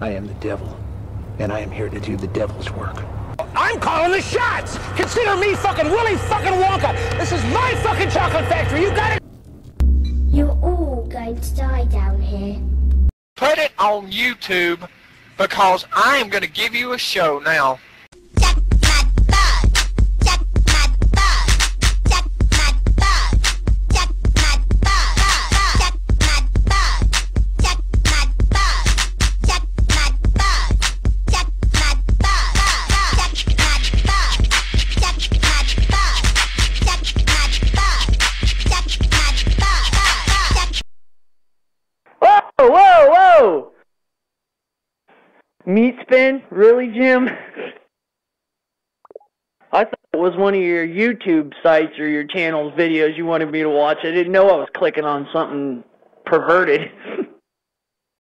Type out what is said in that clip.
I am the devil, and I am here to do the devil's work. I'm calling the shots! Consider me fucking Willy fucking Wonka! This is my fucking chocolate factory, you got it? You're all going to die down here. Put it on YouTube, because I am going to give you a show now. Whoa, whoa, whoa! Meatspin? Really, Jim? I thought it was one of your YouTube sites or your channel's videos you wanted me to watch. I didn't know I was clicking on something perverted.